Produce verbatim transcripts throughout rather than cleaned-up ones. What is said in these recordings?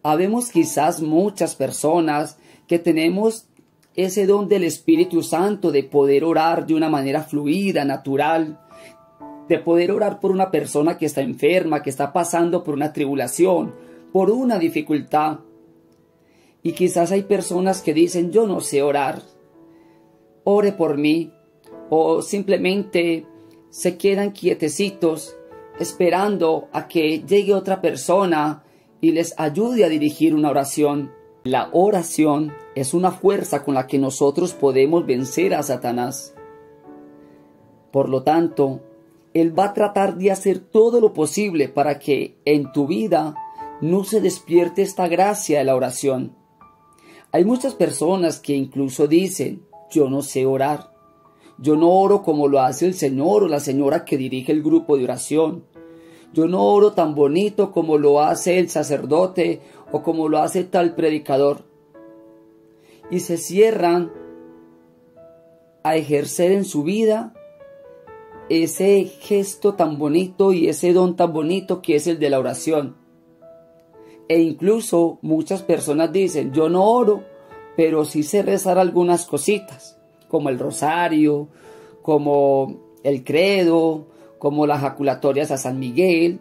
Habemos quizás muchas personas que tenemos ese don del Espíritu Santo de poder orar de una manera fluida, natural, de poder orar por una persona que está enferma, que está pasando por una tribulación, por una dificultad. Y quizás hay personas que dicen, yo no sé orar, ore por mí, o simplemente se quedan quietecitos esperando a que llegue otra persona y les ayude a dirigir una oración. La oración es una fuerza con la que nosotros podemos vencer a Satanás. Por lo tanto, él va a tratar de hacer todo lo posible para que en tu vida no se despierte esta gracia de la oración. Hay muchas personas que incluso dicen, yo no sé orar. Yo no oro como lo hace el señor o la señora que dirige el grupo de oración. Yo no oro tan bonito como lo hace el sacerdote o como lo hace tal predicador. Y se cierran a ejercer en su vida ese gesto tan bonito y ese don tan bonito que es el de la oración. E incluso muchas personas dicen, yo no oro, pero sí sé rezar algunas cositas, como el rosario, como el credo, como las jaculatorias a San Miguel.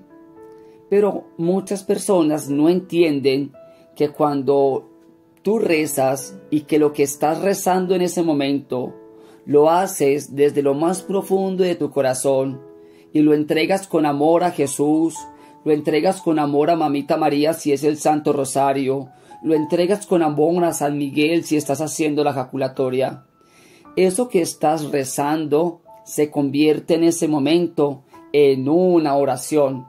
Pero muchas personas no entienden que cuando tú rezas y que lo que estás rezando en ese momento lo haces desde lo más profundo de tu corazón y lo entregas con amor a Jesús, lo entregas con amor a Mamita María si es el Santo Rosario, lo entregas con amor a San Miguel si estás haciendo la jaculatoria. Eso que estás rezando se convierte en ese momento en una oración.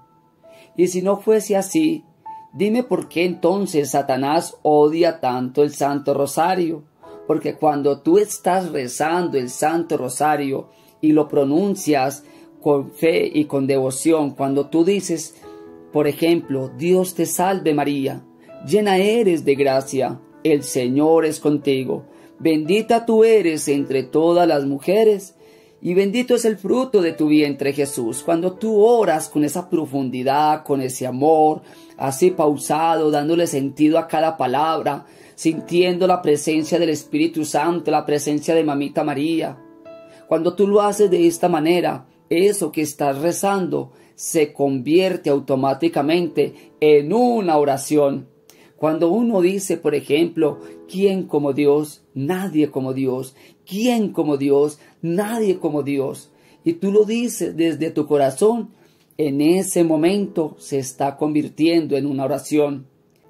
Y si no fuese así, dime por qué entonces Satanás odia tanto el Santo Rosario. Porque cuando tú estás rezando el Santo Rosario y lo pronuncias con fe y con devoción, cuando tú dices, por ejemplo, Dios te salve María, llena eres de gracia, el Señor es contigo, bendita tú eres entre todas las mujeres, y bendito es el fruto de tu vientre Jesús. Cuando tú oras con esa profundidad, con ese amor, así pausado, dándole sentido a cada palabra, sintiendo la presencia del Espíritu Santo, la presencia de Mamita María. Cuando tú lo haces de esta manera, eso que estás rezando se convierte automáticamente en una oración. Cuando uno dice, por ejemplo, ¿quién como Dios? Nadie como Dios. ¿Quién como Dios? Nadie como Dios. Y tú lo dices desde tu corazón, en ese momento se está convirtiendo en una oración.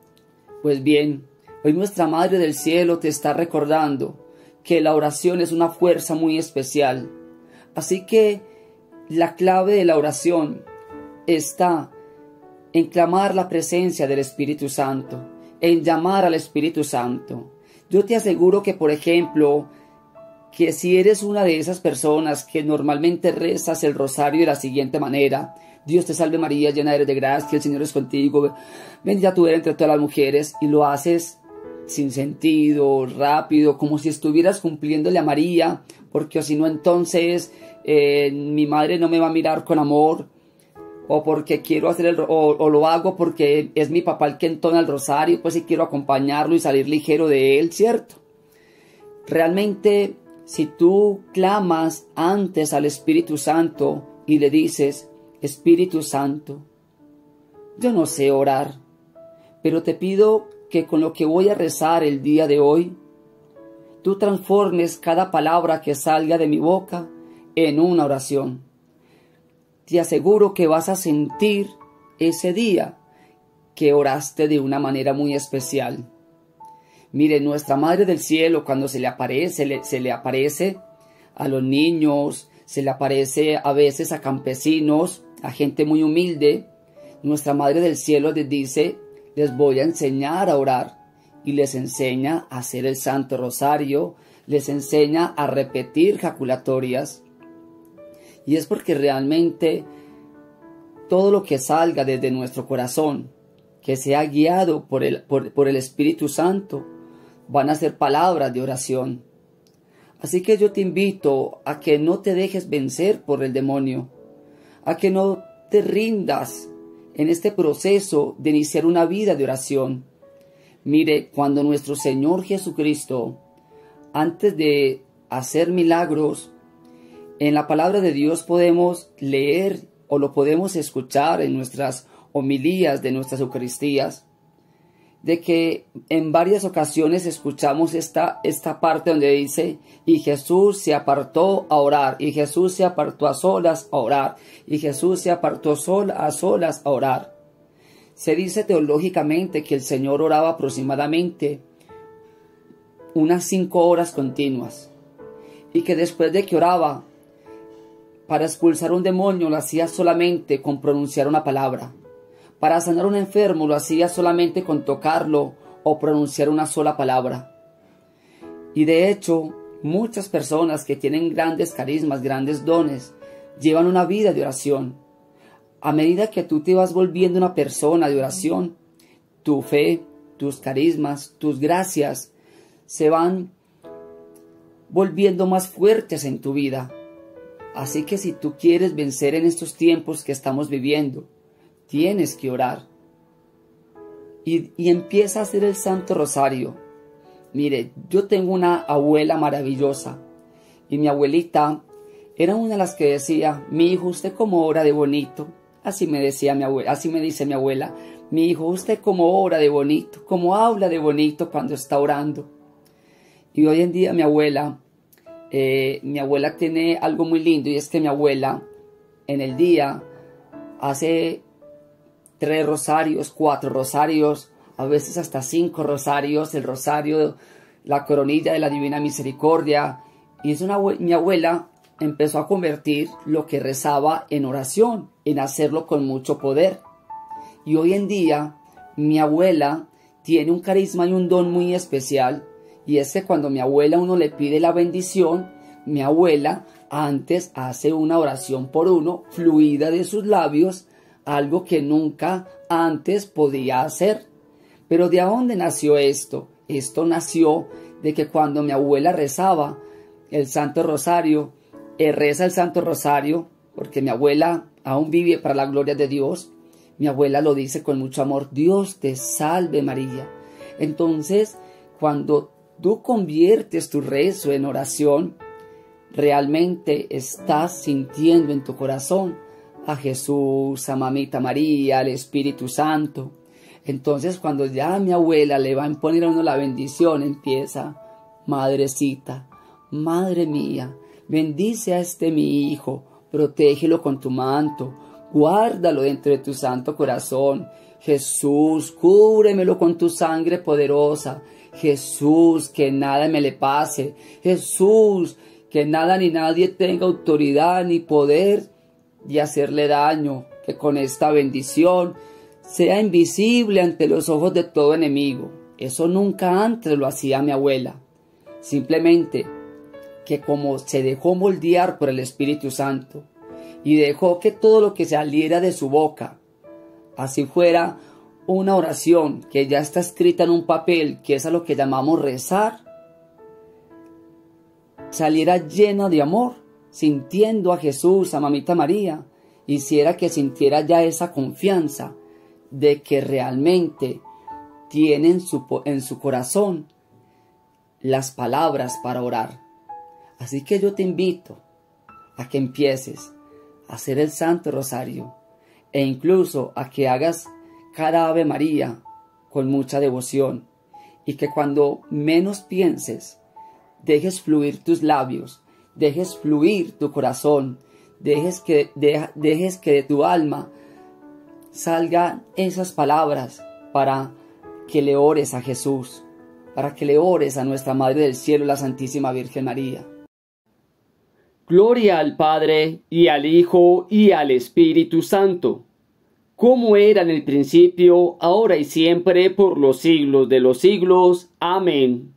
Pues bien, hoy nuestra Madre del Cielo te está recordando que la oración es una fuerza muy especial. Así que la clave de la oración está en clamar la presencia del Espíritu Santo, en llamar al Espíritu Santo. Yo te aseguro que, por ejemplo, que si eres una de esas personas que normalmente rezas el rosario de la siguiente manera: Dios te salve María, llena eres de gracia, el Señor es contigo, bendita tú eres entre todas las mujeres, y lo haces sin sentido, rápido, como si estuvieras cumpliéndole a María, porque si no entonces eh, mi madre no me va a mirar con amor, o porque quiero hacer el, o, o lo hago porque es mi papá el que entona el rosario, pues si quiero acompañarlo y salir ligero de él, ¿cierto? Realmente, si tú clamas antes al Espíritu Santo y le dices: Espíritu Santo, yo no sé orar, pero te pido que con lo que voy a rezar el día de hoy, tú transformes cada palabra que salga de mi boca en una oración. Te aseguro que vas a sentir ese día que oraste de una manera muy especial. Mire, nuestra Madre del Cielo, cuando se le aparece, se le, se le aparece a los niños, se le aparece a veces a campesinos, a gente muy humilde. Nuestra Madre del Cielo les dice: les voy a enseñar a orar, y les enseña a hacer el Santo Rosario, les enseña a repetir jaculatorias. Y es porque realmente todo lo que salga desde nuestro corazón, que sea guiado por el, por, por el Espíritu Santo, van a ser palabras de oración. Así que yo te invito a que no te dejes vencer por el demonio, a que no te rindas en este proceso de iniciar una vida de oración, Mire, cuando nuestro Señor Jesucristo, antes de hacer milagros, en la palabra de Dios podemos leer o lo podemos escuchar en nuestras homilías de nuestras Eucaristías, de que en varias ocasiones escuchamos esta, esta parte donde dice, y Jesús se apartó a orar, y Jesús se apartó a solas a orar, y Jesús se apartó sol, a solas a orar. Se dice teológicamente que el Señor oraba aproximadamente unas cinco horas continuas, y que después de que oraba, para expulsar un demonio lo hacía solamente con pronunciar una palabra. Para sanar a un enfermo lo hacía solamente con tocarlo o pronunciar una sola palabra. Y de hecho, muchas personas que tienen grandes carismas, grandes dones, llevan una vida de oración. A medida que tú te vas volviendo una persona de oración, tu fe, tus carismas, tus gracias se van volviendo más fuertes en tu vida. Así que si tú quieres vencer en estos tiempos que estamos viviendo, tienes que orar. Y, y empieza a hacer el Santo Rosario. Mire, yo tengo una abuela maravillosa. Y mi abuelita era una de las que decía, mi hijo, usted como ora de bonito. Así me decía mi abuela, así me dice mi abuela. Mi hijo, usted como ora de bonito, como habla de bonito cuando está orando. Y hoy en día mi abuela, eh, mi abuela tiene algo muy lindo. Y es que mi abuela en el día hace tres rosarios, cuatro rosarios, a veces hasta cinco rosarios, el rosario, la coronilla de la Divina Misericordia. Y es una, mi abuela empezó a convertir lo que rezaba en oración, en hacerlo con mucho poder. Y hoy en día mi abuela tiene un carisma y un don muy especial, y es que cuando mi abuela uno le pide la bendición, mi abuela antes hace una oración por uno, fluida de sus labios, algo que nunca antes podía hacer. Pero ¿de dónde nació esto? Esto nació de que cuando mi abuela rezaba el Santo Rosario, eh, reza el Santo Rosario, porque mi abuela aún vive para la gloria de Dios, mi abuela lo dice con mucho amor, Dios te salve María. Entonces, cuando tú conviertes tu rezo en oración, realmente estás sintiendo en tu corazón a Jesús, a Mamita María, al Espíritu Santo. Entonces cuando ya mi abuela le va a imponer a uno la bendición, empieza, Madrecita, Madre mía, bendice a este mi hijo, protégelo con tu manto, guárdalo dentro de tu santo corazón. Jesús, cúbremelo con tu sangre poderosa. Jesús, que nada me le pase. Jesús, que nada ni nadie tenga autoridad ni poder de hacerle daño, que con esta bendición sea invisible ante los ojos de todo enemigo. Eso nunca antes lo hacía mi abuela. Simplemente que como se dejó moldear por el Espíritu Santo y dejó que todo lo que saliera de su boca, así fuera una oración que ya está escrita en un papel, que es a lo que llamamos rezar, saliera llena de amor, sintiendo a Jesús, a Mamita María, hiciera que sintiera ya esa confianza de que realmente tiene en su, en su corazón las palabras para orar. Así que yo te invito a que empieces a hacer el Santo Rosario e incluso a que hagas cada Ave María con mucha devoción, y que cuando menos pienses dejes fluir tus labios, dejes fluir tu corazón, dejes que, de, dejes que de tu alma salgan esas palabras para que le ores a Jesús, para que le ores a nuestra Madre del Cielo, la Santísima Virgen María. Gloria al Padre, y al Hijo, y al Espíritu Santo, como era en el principio, ahora y siempre, por los siglos de los siglos. Amén.